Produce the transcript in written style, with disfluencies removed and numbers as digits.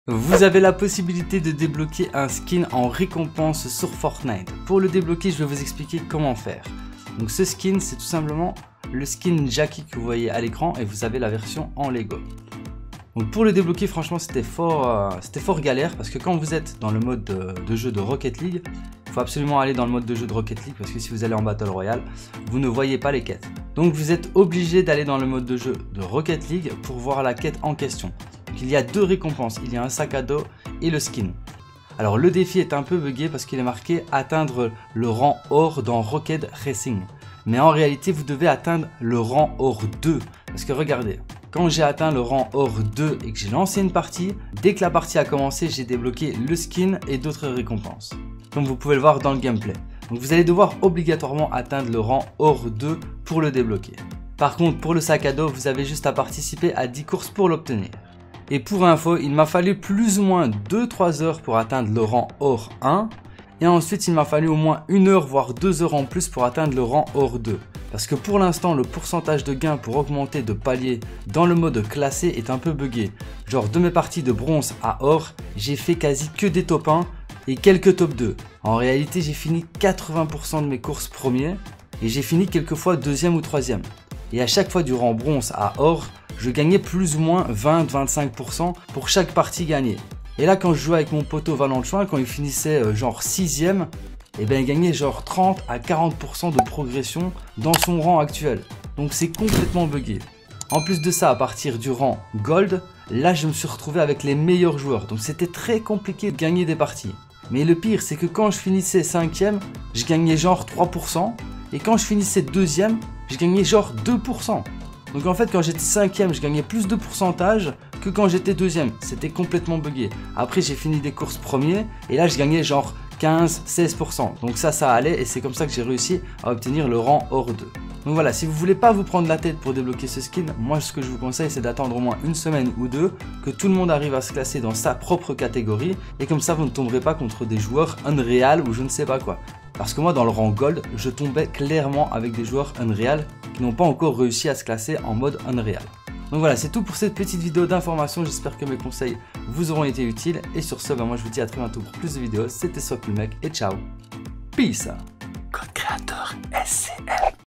Vous avez la possibilité de débloquer un skin en récompense sur Fortnite. Pour le débloquer, je vais vous expliquer comment faire. Donc ce skin, c'est tout simplement le skin Jackie que vous voyez à l'écran et vous avez la version en Lego. Donc pour le débloquer, franchement, c'était fort galère parce que quand vous êtes dans le mode de jeu de Rocket League, il faut absolument aller dans le mode de jeu de Rocket League parce que si vous allez en Battle Royale, vous ne voyez pas les quêtes. Donc vous êtes obligé d'aller dans le mode de jeu de Rocket League pour voir la quête en question. Donc, il y a deux récompenses, il y a un sac à dos et le skin. Alors le défi est un peu bugué parce qu'il est marqué atteindre le rang or dans Rocket Racing. Mais en réalité, vous devez atteindre le rang or 2 parce que regardez. Quand j'ai atteint le rang or 2 et que j'ai lancé une partie, dès que la partie a commencé, j'ai débloqué le skin et d'autres récompenses. Comme vous pouvez le voir dans le gameplay. Donc vous allez devoir obligatoirement atteindre le rang or 2 pour le débloquer. Par contre, pour le sac à dos, vous avez juste à participer à 10 courses pour l'obtenir. Et pour info, il m'a fallu plus ou moins 2-3 heures pour atteindre le rang or 1. Et ensuite, il m'a fallu au moins 1 heure voire 2 heures en plus pour atteindre le rang or 2. Parce que pour l'instant, le pourcentage de gain pour augmenter de palier dans le mode classé est un peu bugué. Genre de mes parties de bronze à or, j'ai fait quasi que des top 1 et quelques top 2. En réalité, j'ai fini 80% de mes courses premiers et j'ai fini quelquefois deuxième ou troisième. Et à chaque fois du rang bronze à or, je gagnais plus ou moins 20-25% pour chaque partie gagnée. Et là, quand je jouais avec mon poteau Valentin, quand il finissait genre 6ème, et ben il gagnait genre 30 à 40% de progression dans son rang actuel. Donc c'est complètement bugué. En plus de ça, à partir du rang Gold, là je me suis retrouvé avec les meilleurs joueurs. Donc c'était très compliqué de gagner des parties. Mais le pire, c'est que quand je finissais 5ème, je gagnais genre 3%. Et quand je finissais 2ème, je gagnais genre 2%. Donc en fait, quand j'étais 5ème, je gagnais plus de pourcentage que quand j'étais 2ème. C'était complètement bugué. Après, j'ai fini des courses premiers et là, je gagnais genre 15-16%. Donc ça allait et c'est comme ça que j'ai réussi à obtenir le rang or 2. Donc voilà, si vous voulez pas vous prendre la tête pour débloquer ce skin, moi ce que je vous conseille c'est d'attendre au moins une semaine ou deux que tout le monde arrive à se classer dans sa propre catégorie et comme ça vous ne tomberez pas contre des joueurs Unreal ou je ne sais pas quoi. Parce que moi dans le rang Gold, je tombais clairement avec des joueurs Unreal qui n'ont pas encore réussi à se classer en mode Unreal. Donc voilà, c'est tout pour cette petite vidéo d'information. J'espère que mes conseils vous auront été utiles. Et sur ce, moi je vous dis à très bientôt pour plus de vidéos. C'était SwapLuMec et ciao. Peace. Code créateur SCL.